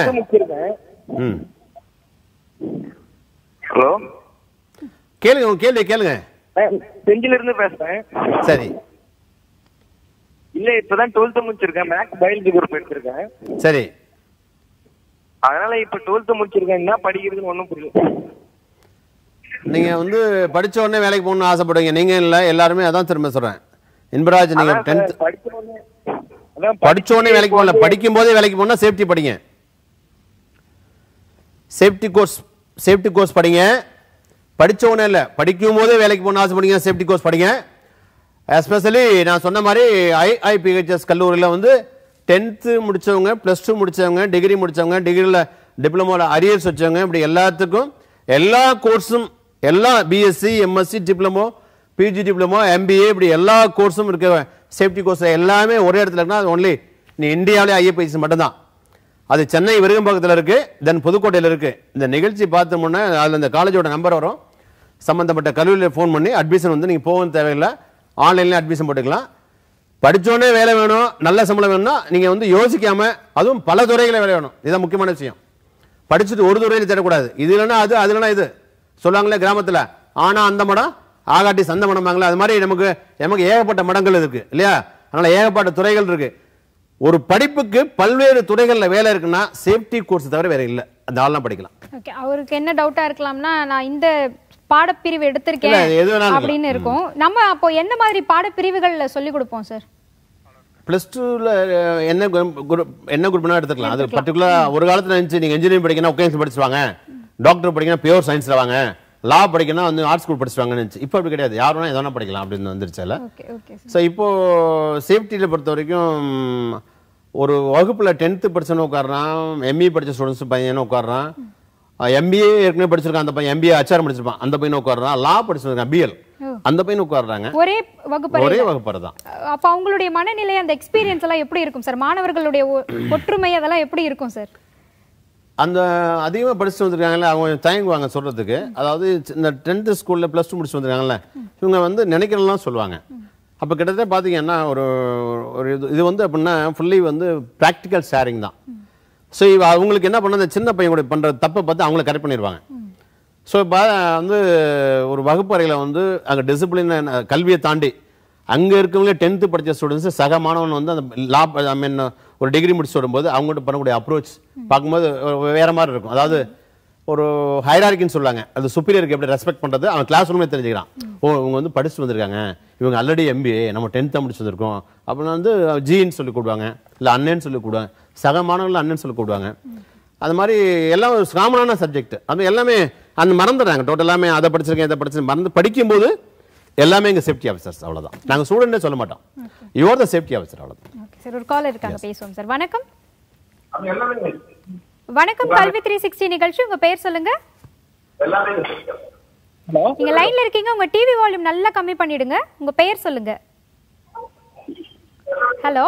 ஹலோ, கேளுங்க, உங்க கேள்வி கேளுங்க. செஞ்சில இருந்து பேசுறேன். சரி. இல்ல, இப்பதான் 12th முடிச்சிருக்கேன். மேக்ஸ் பயாலஜி குரூப் எடுத்திருக்கேன். சரி. அதனால இப்ப 12th முடிச்சிருக்கேன். என்ன படிக்கிறதுன்னு ஒண்ணும் புரியல. நீங்க வந்து படிச்ச உடனே வேலைக்கு போகணும்னு ஆசைப்படுவீங்க. நீங்க இல்ல, எல்லாருமே அதான் திரும்ப சொல்றேன். இன்பராஜ், நீங்க 10th படிச்ச உடனே வேலைக்கு போகல, படிக்கும் போதே வேலைக்கு போனா சேஃப்டி படிங்க. சேஃப்டி கோர்ஸ் படிங்க. படிச்ச உடனே இல்ல, படிக்கும் போதே வேலைக்கு போகணும்னு ஆசைப்படுங்க, சேஃப்டி கோர்ஸ் படிங்க. எஸ்பெஷலி நான் சொன்ன மாதிரி ஐஐபிஹெச்எஸ் கல்லூரியில் வந்து 10th முடிச்சவங்க, +2 முடிச்சவங்க, டிகிரி முடிச்சவங்க, டிகிரியில் டிப்ளமோவில் அரியர்ஸ் வச்சவங்க, இப்படி எல்லாத்துக்கும் எல்லா கோர்ஸும், எல்லா BSc, MSc, diploma, PG diploma, MBA, இப்படி எல்லா கோர்ஸும் இருக்க சேஃப்டி கோர்ஸ் எல்லாமே ஒரே இடத்துல இருக்குன்னா அது ஒன்லி நீ இந்தியாவிலே ஐஏபிஎஸ் மட்டும்தான். அது சென்னை விருகம்பாக்கத்தில் இருக்கு, தென் புதுக்கோட்டையில் இருக்கு. இந்த நிகழ்ச்சி பார்த்த முன்னே அதில் இந்த காலேஜோட நம்பர் வரும். சம்பந்தப்பட்ட கல்லூரியில் ஃபோன் பண்ணி அட்மிஷன் வந்து நீங்கள் போகவும் தேவையில்லை, ஆன்லைன்ல அட்மிஷன் போட்டுக்கலாம். படிச்சோடனே வேலை வேணும், நல்ல சம்பளம் வேணும்னா நீங்க வந்து யோசிக்காம, அதுவும் பல துறைகளை வேலை வேணும். இதுதான் முக்கியமான விஷயம். படிச்சுட்டு ஒரு துறையில தேடக்கூடாது. இது இல்லைன்னா அது, அது இல்லைன்னா இது சொல்லுவாங்களே கிராமத்துல, ஆனா அந்த மடம் ஆகாட்டி சந்த மடம்பாங்களே, அது மாதிரி நமக்கு ஏகப்பட்ட மடங்கள் இருக்கு இல்லையா? அதனால ஏகப்பட்ட துறைகள் இருக்கு. ஒரு படிப்புக்கு பல்வேறு துறைகள்ல வேலை இருக்குன்னா சேஃப்டி கோர்ஸ் தவிர வேற இல்லை, அந்த ஆள்லாம் படிக்கலாம். ஓகே, அவருக்கு என்ன டவுட்டா இருக்கலாம்னா, நான் இந்த பாடப்பிரிவு எடுத்திருக்கேன் அப்படின்னு இருக்கும். நம்ம அப்போ என்ன மாதிரி பாடப்பிரிவுகள்ல சொல்லி கொடுப்போம் சார்? +2ல என்ன குரூப்னா எடுத்துக்கலாம். அது பர்டிகுலரா ஒரு காலத்துல இருந்துச்சு, நீங்க இன்ஜினியரிங் படிக்கணும் உட்காந்து படிச்சுவாங்க, டாக்டர் படிக்கணும் பியூர் சயின்ஸ்ல வாங்க, லா படிக்கணும் வந்து ஆர்ட்ஸ் ஸ்கூல் படிச்சுவாங்கன்னு இருந்துச்சு. இப்போ அப்படி கிடையாது, யாரும் எதனா படிக்கலாம் அப்படின்னு வந்துருச்சுல. ஸோ இப்போ சேஃப்டியில பொறுத்த வரைக்கும் ஒரு வகுப்புல 10th படிச்சவனும் உட்காடுறான், எம்இ படிச்ச ஸ்டூடெண்ட்ஸ் பையனும் உட்காடுறான், எம்பிஏ ஏற்கனவே படிச்சிருக்கான் அந்த பையன், எம்பிஏ ஆச்சாரம் படிச்சிருப்பான் அந்த பையன் உட்காடுறான், லா படிச்சிருக்கான் பிஎல் அந்த பையன் உட்காடுறாங்க. ஒரே வகுப்பறை தான். அப்ப அவங்களுடைய மனநிலை, அந்த எக்ஸ்பீரியன்ஸ் எல்லாம் எப்படி இருக்கும் சார்? மாணவர்களுடைய ஒற்றுமை அதெல்லாம் எப்படி இருக்கும் சார்? அந்த அதிகமாக படிச்சுட்டு வந்திருக்காங்கல்ல, அவங்க தயங்குவாங்க சொல்றதுக்கு. அதாவது இந்த 10th ஸ்கூல்ல +2 முடிச்சு வந்திருக்காங்கல்ல, இவங்க வந்து நினைக்கிறதெல்லாம் சொல்லுவாங்க. அப்போ கிட்டத்தட்ட பார்த்தீங்கன்னா ஒரு இது வந்து அப்படின்னா ஃபுல்லி வந்து ப்ராக்டிக்கல் ஷேரிங் தான். ஸோ அவங்களுக்கு என்ன பண்ண, அந்த சின்ன பையன் கூட பண்ணுற தப்பை பார்த்து அவங்கள கரெக்ட் பண்ணிடுவாங்க. ஸோ இப்போ வந்து ஒரு வகுப்பறையில் வந்து அங்கே டிசிப்ளின் கல்வியை தாண்டி அங்கே இருக்கவங்க 10th படித்த ஸ்டூடெண்ட்ஸ் சக மாணவன் வந்து அந்த லா ஐ மீன் ஒரு டிகிரி முடிச்சு வரும்போது அவங்ககிட்ட பண்ணக்கூடிய அப்ரோச் பார்க்கும்போது வேற மாதிரி இருக்கும். அதாவது ஒரு ஹைரார்கின்னு சொல்லுவாங்க, அது சுப்பீரியருக்கு எப்படி ரெஸ்பெக்ட் பண்ணுறது அவன் கிளாஸ் ரூமே தெரிஞ்சுக்கிறான். ஓ இவங்க வந்து படிச்சுட்டு வந்திருக்காங்க, இவங்க ஆல்ரெடி எம்பிஏ, நம்ம 10th முடிச்சு வந்திருக்கோம் அப்படின்னு வந்து ஜின்னு சொல்லி கூடுவாங்க, இல்லை அண்ணன்னு சொல்லி கூடுவாங்க, சக மாணவர்கள் அண்ணன் சொல்லி கூடுவாங்க. அது மாதிரி எல்லாம் ஒரு காமனான சப்ஜெக்ட். அது எல்லாமே அந்த மறந்துடுறாங்க டோட்டலாமே, அதை படிச்சிருக்கேன் இதை படிச்சிருக்கேன் மறந்து படிக்கும்போது எல்லாமே எங்க சேஃப்டி ஆஃபீஸர்ஸ், அவ்வளவுதான். நாங்க ஸ்டூடெண்டே சொல்ல மாட்டோம், you are the safety officer, அவ்வளவுதான். ஓகே சார், ஒரு கால் இருக்காங்க, பேசுவோம் சார். வணக்கம். வணக்கம், கல்வி 360 நிகழ்ச்சி, உங்க பேர் சொல்லுங்க. நீங்க லைன்ல இருக்கீங்க, உங்க டிவி வால்யூம் நல்லா கம்மி பண்ணிடுங்க. உங்க பேர் சொல்லுங்க. ஹலோ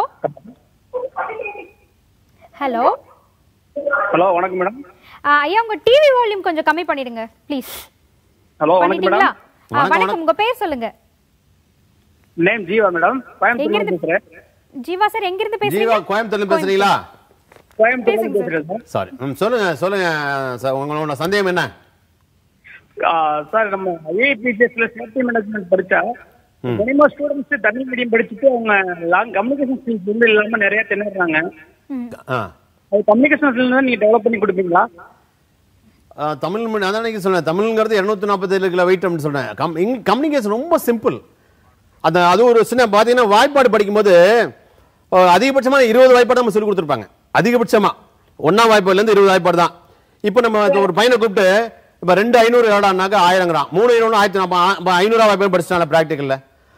ஹலோ ஹலோ, வணக்கம் மேடம். ஐயா, உங்க டிவி வால்யூம் கொஞ்சம் கம்மி பண்ணிடுங்க ப்ளீஸ். ஹலோ, வணக்கம் மேடம். வணக்கம், உங்க பேர் சொல்லுங்க. நேம் ஜீவா மேடம், கோயம்புத்தூர்ல இருந்து பேசுறேன். ஜீவா சார், எங்க இருந்து பேசுறீங்க? ஜீவா, கோயம்புத்தூர்ல பேசுறீங்களா? கோயம்புத்தூர்ல இருந்து பேசுறேன் சார். சொல்லுங்க சொல்லுங்க சார், உங்களோட சந்தேகம் என்ன? சார், நம்ம ஐஏபிஎஸ்ல சேஃப்டி மேனேஜ்மெண்ட் படிச்சா மினிமம் ஸ்டூடெண்ட்ஸ் தமிழ் மீடியம் படிச்சுட்டு அவங்க லாங் கம்யூனிகேஷன் ஸ்கில்ஸ் வந்து இல்லாம நிறைய திணறாங்க. அது கம்யூனிகேஷன் ஸ்கில்ஸ் நீங்க டெவலப் பண்ணி கொடுப்பீங்களா? தமிழ் அதான் நீங்க சொன்னேன், தமிழ்ங்கிறது 247 கிலோ வெயிட் அப்படின்னு சொன்னேன். கம்யூனிகேஷன் ரொம்ப சிம்பிள். அது ஒரு சின்ன பார்த்தீங்கன்னா வாய்ப்பாடு படிக்கும்போது அதிகபட்சமா 20 வாய்ப்பாடு நம்ம சொல்லி கொடுத்துருப்பாங்க. அதிகபட்சமா 1ஆம் வாய்ப்பாடுலேருந்து 20 வாய்ப்பாடு தான். இப்போ நம்ம ஒரு பையனை கூப்பிட்டு இப்போ 2,500 எவ்வளோனாக்கா 1000ங்கிறான், 3,500 500 படிச்சிட்டாங்க ப்ராக்டிக்கல்ல.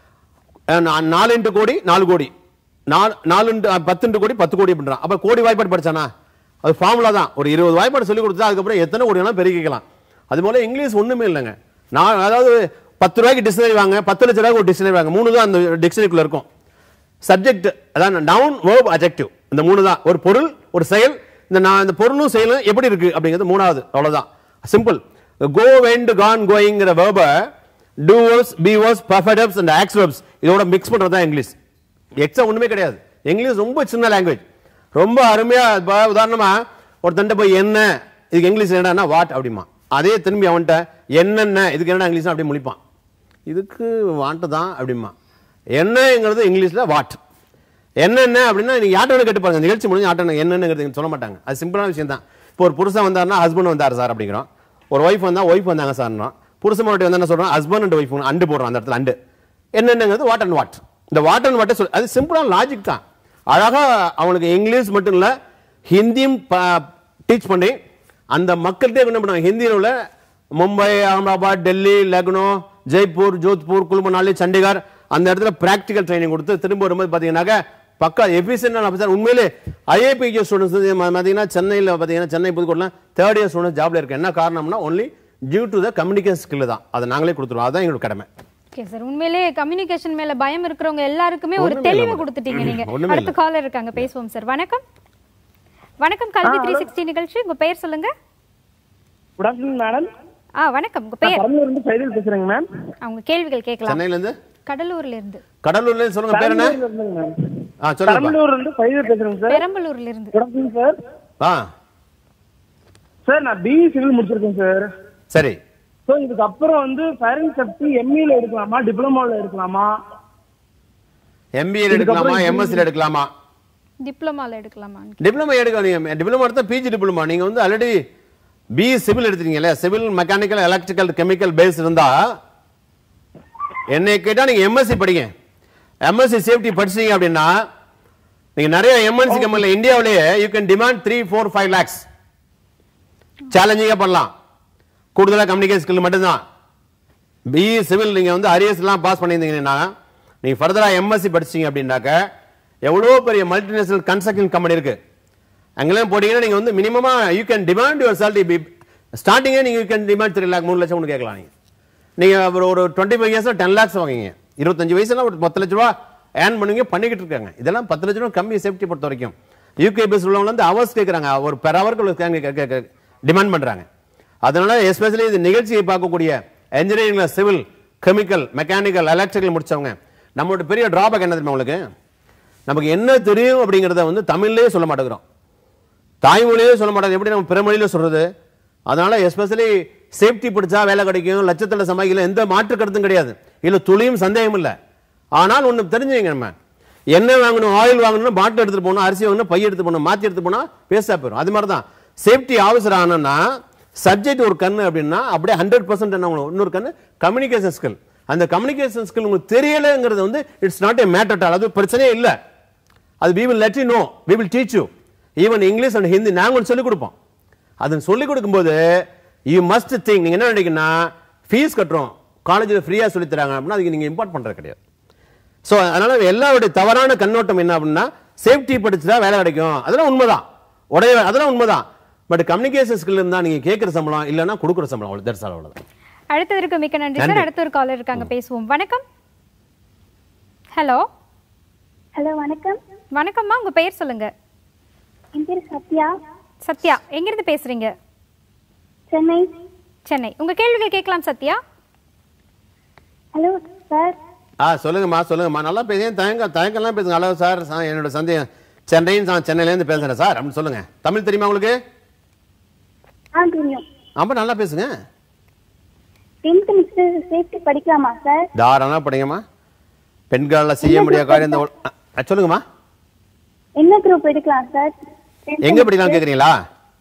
4 கோடி 4 கோடி 10 கோடி 10 கோடி அப்படின்றான். அப்போ கோடி வாய்ப்பாடு படிச்சானா? அது ஃபார்முலா தான். ஒரு 20 வாய்ப்பாடு சொல்லி கொடுத்தா அதுக்கப்புறம் எத்தனை கோடி வேணாலும் பெருக்கிக்கலாம். அது போல இங்கிலீஷ் ஒண்ணுமே இல்லைங்க. நான் அதாவது 10 ரூபாய்க்கு டிக்ஷனரி வாங்க, 10 லட்ச ரூபாய்க்கு ஒரு டிக்ஷனரி வாங்க, 3 தான் அந்த டிக்ஷனரிக்குள்ள இருக்கும். சப்ஜெக்ட் அதான் நவுன் வெர்ப் அட்ஜெக்டிவ், இந்த 3 தான். ஒரு பொருள் ஒரு செயல், இந்த பொருளும் செயலும் எப்படி இருக்கு அப்படிங்கிறது 3வது. அவ்வளவுதான், சிம்பிள். கோ வெண்ட் கான் கோயிங்கிற verb do verbs, be verbs, perfect verbs and act verbs இதோட மிக்ஸ் பண்றது தான் இங்கிலீஷ். எக்ஸ்ட்ரா ஒண்ணுமே கிடையாது. இங்கிலீஷ் ரொம்ப சின்ன லாங்குவேஜ், ரொம்ப அருமையா. உதாரணமா ஒரு தண்டை போய் என்ன இதுக்கு இங்கிலீஷ் என்னன்னா வாட் அப்படிமா, அதே திரும்பி அவன்கிட்ட என்னென்ன இதுக்கு என்ன இங்கிலீஷ் அப்படி முடிப்பான். இதுக்கு வாண்ட் தான் அப்படிமா. என்னங்கிறது இங்கிலீஷ்ல வாட். என்னென்ன அப்படின்னா நீங்க யார்ட்ட கேட்டு பாருங்க, நிகழ்ச்சி முடிஞ்சு யார்ட்ட என்னங்கிறது சொல்ல மாட்டாங்க. அது சிம்பிளான விஷயம் தான். இப்போ ஒரு புருஷன் வந்தாருன்னா ஹஸ்பண்ட் வந்தார் சார் அப்படிங்கிறோம். ஒரு ஒய்ஃப் வந்தா ஒய்ஃப் வந்தாங்க சார்ன்றோம். புருஷன் மட்டும் வந்து என்ன சொல்றோம், ஹஸ்பண்ட் அண்ட் ஒய்ஃப் அண்டு போடுறோம். அந்த இடத்துல அண்டு என்னென்னங்கிறது வாட் அண்ட் வாட். இந்த வாட் அண்ட் வாட் அது சிம்பிளான லாஜிக் தான். அழகா அவனுக்கு இங்கிலீஷ் மட்டும் இல்ல ஹிந்தியும் டீச் பண்ணி அந்த மக்கள்கிட்டே என்ன பண்ணுவாங்க. ஹிந்தியில் உள்ள மும்பை, அகமதாபாத், டெல்லி, லக்னோ, ஜெய்ப்பூர், ஜோத்பூர், குழு மணாலி, சண்டிகர் அந்த இடத்துல பிராக்டிகல் ட்ரைனிங் கொடுத்து திரும்ப வரும்போது பார்த்தீங்கன்னாக்க பக்கா எஃபிஷியன்டான ஆஃபீஸர். உண்மையிலே ஐஏபிஜி ஸ்டூடெண்ட்ஸ் பார்த்தீங்கன்னா சென்னையில் பார்த்தீங்கன்னா சென்னை புதுக்கோட்டில் 3rd இயர் ஸ்டூடெண்ட்ஸ் ஜாப்ல இருக்கு. என்ன காரணம்னா only due to the communication skill தான். அதை நாங்களே கொடுத்துருவோம். அதுதான் எங்களோட கடமை. ஓகே சார், உண்மையிலே கம்யூனிகேஷன் மேல பயம் இருக்கிறவங்க எல்லாருக்குமே ஒரு தெளிவு கொடுத்துட்டீங்க நீங்க. அடுத்த காலர் இருக்காங்க, பேசுவோம் சார். வணக்கம். வணக்கம், கல்வி 360 நிகழ்ச்சி. உங்க பெயர் சொல்லுங்க. Good afternoon madam. வணக்கம், உங்க பெயர்? கடலூர்ல இருந்து ஃபைனல் பேசுறேங்க மேம். அவங்க கேள்விகள் கேட்கலாம். சென்னையில இருந்து? கடலூர்ல இருந்து. கடலூர்ல இருந்து சொல்லுங்க, பேர் என்ன? சொல்லுங்க. கடலூர்ல இருந்து ஃபைனல் பேசுறேங்க சார். பெரம்பலூர்ல இருந்து. Good afternoon sir. சார் நான் பிஇ சிவில் முடிச்சிருக்கேன் சார். சரி. சோ இதுக்கு அப்புறம் வந்து ஃபயர் அண்ட் சேஃப்டி எம்இல எடுக்கலாமா டிப்ளமோல எடுக்கலாமா? எம்பிஏ எடுக்கலாமா, எம்எஸ்சி எடுக்கலாமா, டிப்ளமால எடுக்கலாமா? டிப்ளமா எடுக்க. நீங்க டிப்ளமா எடுத்தா பிஜி டிப்ளமா. நீங்க வந்து ஆல்ரெடி பிஇ சிவில் எடுத்துட்டீங்கல்ல, civil mechanical electrical chemical base இருந்தா என்னை கேட்டா நீங்க எம்எஸ்சி படிங்க. எம்எஸ்சி சேஃப்டி படிச்சீங்க அப்படின்னா நீங்க நிறைய எம்என்சி கம்பெனில இந்தியாவிலேயே யூ கேன் டிமாண்ட் 3, 4, 5 lakhs சேலஞ்சிங்கா பண்ணலாம். கூடுதலா கம்யூனிகேஷன் ஸ்கில் மட்டும்தான். பிஇ சிவில் நீங்க வந்து அரியர்ஸ் எல்லாம் பாஸ் பண்ணியிருந்தீங்கன்னா நீங்க ஃபர்தரா எம்எஸ்சி படிச்சீங்க அப்படின்னாக்க எவ்வளவு பெரிய மல்டிநேஷனல் கன்ஸ்ட்ரக்ஷன் கம்பெனி இருக்கு, அங்கெல்லாம் போட்டீங்கன்னா நீங்க வந்து மினிமமா you can demand your salary ஸ்டார்டிங்கே நீங்க யூ கேன் டிமாண்ட் 3 lakh 3 லட்சம் கேட்கலாம். நீங்க ஒரு 25 இயர்ஸ்ல 10 lakhs வாங்குவீங்க. 25 வயசுல ஒரு 10 லட்ச ரூபாய் ஏர்ன் பண்ணுவீங்க, பண்ணிக்கிட்டு இருக்காங்க. இதெல்லாம் 10 லட்ச ரூபாய் கம்மி சேஃப்டி பொறுத்த வரைக்கும். யூகே பேஸ் உள்ளவங்க வந்து அவர்ஸ் கேட்கறாங்க, ஒரு பெர் ஹவருக்கு டிமாண்ட் பண்றாங்க. அதனால எஸ்பெஷலி இந்த நிகழ்ச்சியை பார்க்கக்கூடிய இன்ஜினியரிங்ல சிவில், கெமிக்கல், மெக்கானிக்கல், எலக்ட்ரிக்கல் முடிச்சவங்க நம்மளோட பெரிய டிராபேக் என்ன தெரியுமா உங்களுக்கு? நமக்கு என்ன தெரியும் அப்படிங்கறத வந்து தமிழ்லயே சொல்ல மாட்டேங்கிறோம், தாய்மொழியே சொல்ல மாட்டேங்குது. எப்படி நம்ம பிறமொழியில சொல்றது? அதனால எஸ்பெஷலி சேஃப்டி படிச்சா வேலை கிடைக்கும், லட்சத்துல சமாளிக்கல, எந்த மாற்று கருத்தும் கிடையாது. இல்ல துளியும் சந்தேகம் இல்லை. ஆனால் ஒண்ணு தெரிஞ்சுங்க, நம்ம என்ன வாங்கணும், ஆயில் வாங்கணும், பாட்டில் எடுத்துட்டு போகணும், அரிசி வாங்கணும், பை எடுத்து போகணும், மாத்தி எடுத்து போனா பேசா போயிடும். அது மாதிரி தான் சேஃப்டி ஆஃபீஸர் ஆனா சப்ஜெக்ட் ஒரு கண்ணு அப்படின்னா அப்படியே 100% என்ன இன்னொரு கண்ணு கம்யூனிகேஷன் ஸ்கில். அந்த கம்யூனிகேஷன் ஸ்கில் உங்களுக்கு தெரியலங்கிறது வந்து இட்ஸ் நாட் ஏ மேட்டர். அது பிரச்சனையே இல்லை. அது we will let you know, we will teach you. Even English and Hindi நாங்கள் சொல்லிக் கொடுப்போம். அது சொல்லிக் கொடுக்கும்போது யூ மஸ்ட் திங்க். நீங்க என்ன நினைக்கிறீங்கன்னா ஃபீஸ் கட்டுறோம், காலேஜில் ஃப்ரீயா சொல்லி தராங்க அப்படின்னா அதுக்கு நீங்க இம்பார்ட் பண்றது கிடையாது. ஸோ அதனால எல்லாருடைய தவறான கண்ணோட்டம் என்ன அப்படின்னா சேஃப்டி படிச்சுட்டா வேலை கிடைக்கும், அதெல்லாம் உண்மைதான், அதெல்லாம் உண்மைதான். பட் கம்யூனிகேஷன் ஸ்கில் இருந்தா நீங்க கேட்கிற சம்பளம் இல்லைன்னா கொடுக்குற சம்பளம் அவ்வளவுதான். அடுத்ததற்கு மிக்க நன்றி சார். அடுத்த ஒரு காலர் இருக்காங்க, பேசுவோம். வணக்கம். ஹலோ. ஹலோ, வணக்கம். வணக்கம்மா, உங்க பெயர் சொல்லுங்க. என் பேர் சத்யா. சத்யா, எங்கிருந்து பேசுறீங்க? சென்னை. சென்னை. உங்க கேள்விகள் கேட்கலாம் சத்யா. Hello sir. சொல்லுங்கம்மா, சொல்லுங்கம்மா. நல்லா பேசுங்க, தயங்கம்லாம் பேசுங்க. ஹலோ சார், என்னோட சந்தேகம் சென்னையிலேருந்து பேசுறேன் சார் அப்படின்னு சொல்லுங்க. தமிழ் தெரியுமா உங்களுக்கு? தெரியும். அப்ப நல்லா பேசுங்க. 10th முடிச்சு சேஃப்டி படிக்கலாமா சார்? தாராளமா படிங்கம்மா. பெண்களால செய்ய முடியாத காரியம் சொல்லுங்கம்மா. என்ன குரூப் எடுக்கலாம் சார்? எங்க படிக்கலாம் கேக்குறீங்களா?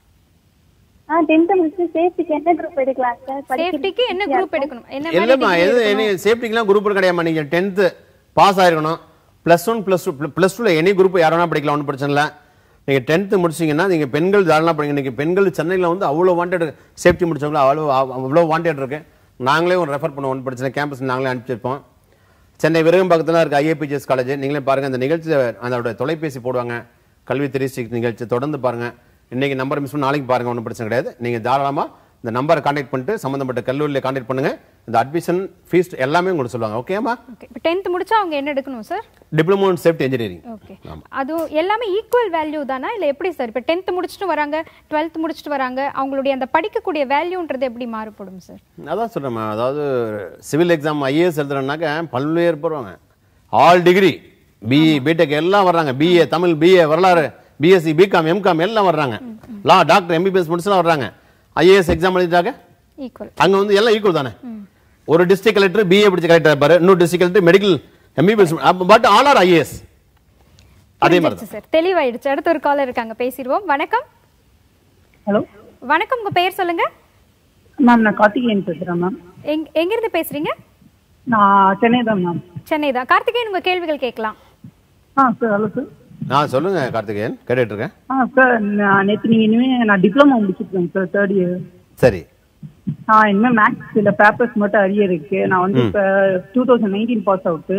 10th முடிச்சு சேஃப்டிக்கு என்ன குரூப் எடுக்கலாம் சார்? சேஃப்டிக்கு என்ன குரூப் எடுக்கணும்? இல்லம்மா, சேஃப்டிக்குலாம் குரூப் கிடையாதுமா. நீங்க 10th பாஸ் ஆயிருக்கணும். +1 +2 எனி குரூப் யாரா படிக்கலாம், ஒன்றும் பிரச்சனை இல்லை. நீங்கள் 10th முடிச்சிங்கன்னா நீங்கள் பெண்கள் தாராளமாக படிங்க. இன்றைக்கி பெண்கள் சென்னையில் வந்து அவ்வளோ வாண்டட் சேஃப்டி முடிச்சவங்களா அவ்வளோ வாண்டட் இருக்குது. நாங்களே ஒரு ரெஃபர் பண்ணுவோம், ஒன்று படிச்சேன் கேம்பஸ் நாங்களே அனுப்பிச்சிருப்போம். சென்னை விருகம்பாக்கத்தில் இருக்க ஐஏபிஜிஎஸ் காலேஜ் நீங்களே பாருங்கள். அந்த நிகழ்ச்சியில் அதோட தொலைபேசி போடுவாங்க, கல்வி 360 நிகழ்ச்சி தொடர்ந்து பாருங்கள். இன்றைக்கி நம்பர் மிஸ் பண்ணி நாளைக்கு பாருங்கள், ஒன்றும் பிரச்சனை கிடையாது. நீங்கள் தாராளமாக இந்த நம்பரை கான்டாக்ட் பண்ணிட்டு சம்மந்தப்பட்ட கல்லூரியில் கான்டாக்ட் பண்ணுங்கள். இந்த அட்மிஷன் ஃபீஸ் எல்லாமே உங்களுக்கு சொல்லுவாங்க. ஓகேமா? ஓகே. இப்போ 10th முடிச்சா அவங்க என்ன எடுக்கணும் sir? Diploma in safety engineering. Okay. அது எல்லாமே ஈக்குவல் வேல்யூ தானா இல்லை எப்படி சார்? இப்போ 10th முடிச்சுட்டு வராங்க, 12th முடிச்சுட்டு வராங்க, அவங்களுடைய அந்த படிக்கக்கூடிய வேல்யூன்றது எப்படி மாறுபடும் சார்? அதான் சொல்கிறேன். அதாவது சிவில் எக்ஸாம் ஐஏஎஸ் எழுதுறேன்னாக்க பல்வேறு போடுவாங்க. ஆல் டிகிரி பிஇ பிடெக் எல்லாம் வர்றாங்க. பிஏ தமிழ், பிஏ வரலாறு, பிஎஸ்சி, பிகாம், எம்காம் எல்லாம் வர்றாங்க. லா, டாக்டர், எம்பிபிஎஸ் முடிச்சுலாம் வர்றாங்க. ஐஏஎஸ் எக்ஸாம் எழுதிட்டாங்க ஈக்குவல். அங்கே வந்து எல்லாம் ஈக்குவல் தானே. ஒரு டிஸ்ட்ரிக்ட் கலெக்டர் பிஏ படிச்ச கலெக்டர் இருப்பாரு, இன்னொரு district collector medical MBBS, but all are IAS. அதே மாதிரி சார் தெளிவாயிடுச்சு. அடுத்த ஒரு காலர் இருக்காங்க, பேசிடுவோம். வணக்கம். ஹலோ வணக்கம், உங்க பெயர் சொல்லுங்க. மேம் நான் கார்த்திகேயன் பேசுறேன் மேம். எங்கிருந்து பேசுறீங்க? நான் சென்னை தான் மேம். சென்னை தான். கார்த்திகேயன், உங்க கேள்விகள் கேட்கலாம். Sir hello sir. சொல்லுங்க கார்த்திகேயன், கேட்டுட்டு இருக்கேன். சார் நேற்று நீங்க இனிமே நான் டிப்ளமோ முடிச்சிருக்கேன் சார், 3rd இயர். சரி. இனிமே மேக்ஸ் சில பேப்பர்ஸ் மட்டும் அரியர் இருக்கு. நான் வந்து இப்போ 2019 பாஸ் அவுட்டு.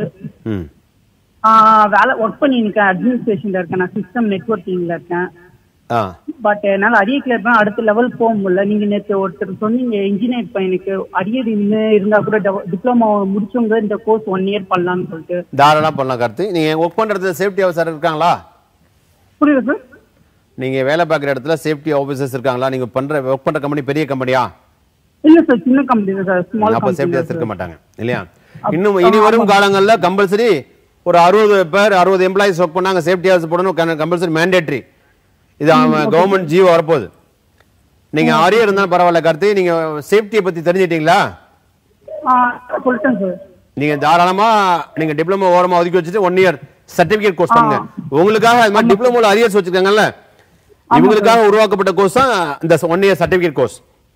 வேலை ஒர்க் பண்ணியிருக்கேன், அட்மினிஸ்ட்ரேஷன்ல இருக்கேன், நான் சிஸ்டம் நெட்வொர்க்கிங்ல இருக்கேன். பட் என்னால அரியர் கிளியர் பண்ண அடுத்த லெவல் போக முடியல. நீங்க நேற்று ஒருத்தர் சொன்னீங்க இன்ஜினியர் பையனுக்கு அரியர் இன்னும் இருந்தா கூட டிப்ளமோ முடிச்சவங்க இந்த கோர்ஸ் 1 இயர் பண்ணலாம்னு சொல்லிட்டு. தாராளமா பண்ணலாம் கார்த்தி. நீங்க ஒர்க் பண்ற இடத்துல சேஃப்டி ஆஃபீஸர் இருக்காங்களா? புரியுது சார். நீங்க வேலை பார்க்குற இடத்துல சேஃப்டி ஆஃபீஸர்ஸ் இருக்காங்களா? நீங்க ஒர்க் பண்ற கம்பெனி பெரிய கம்பெனியா? இல்ல சார், சின்ன கம்பெனி தான் சார், ஸ்மால் கம்பெனி. அப்ப சேஃப்டி ஆஃபீஸர் இருக்க மாட்டாங்க இல்லையா? இன்னும் இனி வரும் காலங்கள்ல கம்பல்சரி ஒரு 60 பேர் 60 எம்ப்ளாயிஸ் ஒர்க் பண்ணாங்க, சேஃப்டி ஆஃபீஸர் போடணும், கம்பல்சரி மேண்டேட்டரி. இது கவர்மெண்ட் ஜியோ வரப்போகுது. நீங்க அரியர் இருந்தாலும் பரவாயில்ல கார்த்தி. நீங்க சேஃப்டியை பத்தி தெரிஞ்சிட்டீங்களா? சொல்லிட்டேன் சார். நீங்க தாராளமா நீங்க டிப்ளமோ ஓரமா ஒதுக்கி வச்சுட்டு 1 இயர் சர்டிபிகேட் கோர்ஸ் பண்ணுங்க. உங்களுக்காக அது மாதிரி டிப்ளமோல அரியர்ஸ் வச்சிருக்காங்கல்ல, இவங்களுக்காக உருவாக்கப்பட்ட கோர்ஸ் தான் இந்த 1 இயர் சர்டிபிகேட் கோர்ஸ்.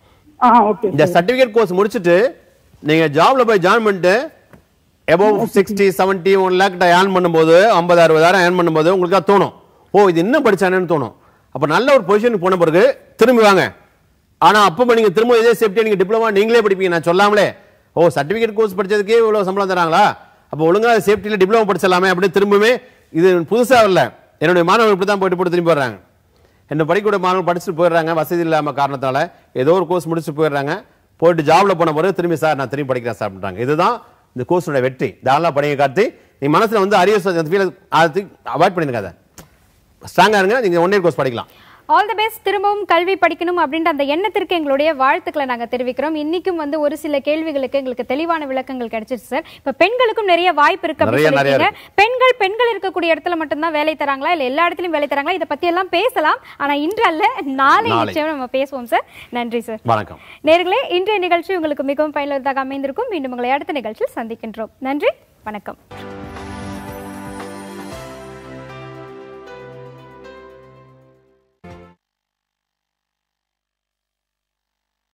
இந்த சர்டிபிகேட் கோர்ஸ் முடிச்சிட்டு நீங்க ஜாப்ல போய் ஜாயின் பண்ணிட்டு above 60, 70, 1 lakh ஏர்ன் பண்ணும்போது 50, 60,000 ஏர்ன் பண்ணும்போது உங்களுக்கு தோணும், ஓ இது இன்னும் படிச்சானேன்னு தோணும். அப்ப நல்ல ஒரு பொசிஷனுக்கு போன பிறகு திரும்பி வாங்க. ஆனா அப்ப நீங்க திரும்ப இதே சேஃப்டி நீங்க டிப்ளமா நீங்களே படிப்பீங்க. நான் சொல்லாமலே, ஓ சர்டிபிகேட் கோர்ஸ் படிச்சதுக்கே இவ்வளவு சம்பளம் தராங்களா, அப்ப ஒழுங்கா சேஃப்டியில டிப்ளமா படிச்சலாமே அப்படின்னு திரும்பவே. இது புதுசா இல்ல, என்னுடைய மாணவர்கள் இப்படி தான் போட்டு திரும்பி வர்றாங்க. என்ன படிக்கூட மாணவர்கள் படிச்சுட்டு போயிடுறாங்க, வசதி இல்லாம காரணத்தால ஏதோ ஒரு கோர்ஸ் முடிச்சுட்டு போயிடுறாங்க. போயிட்டு ஜாப்ல போன பிறகு திரும்பி சார் நான் திரும்பி படிக்கிறேன் சார் அப்படின்றாங்க. இதுதான் இந்த கோர்ஸோட வெற்றி. தாராளமா படிங்க கார்த்தி. நீ மனசுல வந்து அரியர்ஸ் அவாய்ட் பண்ணிருக்காத, ஸ்ட்ராங்கா இருங்க. நீங்க 1 இயர் கோர்ஸ் படிக்கலாம். All the best. திரும்பவும் கல்வி படிக்கணும் அப்படின்ற அந்த எண்ணத்திற்கு எங்களுடைய வாழ்த்துக்களை நாங்க தெரிவிக்கிறோம். இன்னைக்கும் வந்து ஒரு சில கேள்விகளுக்கு எங்களுக்கு தெளிவான விளக்கங்கள் கிடைச்சிருச்சு சார். இப்ப பெண்களுக்கும் நிறைய வாய்ப்பு இருக்கு அப்படின்னு சொல்லிட்டீங்க. பெண்கள் இருக்கக்கூடிய இடத்துல மட்டும்தான் வேலை தராங்களா இல்ல எல்லா இடத்துலயும் வேலை தராங்களா? இதை பத்தி எல்லாம் பேசலாம். ஆனா இன்று அல்ல, நாளை நிச்சயம் நம்ம பேசுவோம் சார். நன்றி சார். வணக்கம் நேயர்களே, இன்றைய நிகழ்ச்சி உங்களுக்கு மிகவும் பயனுள்ளதாக அமைந்திருக்கும். மீண்டும் உங்களை அடுத்த நிகழ்ச்சியில் சந்திக்கின்றோம். நன்றி, வணக்கம்.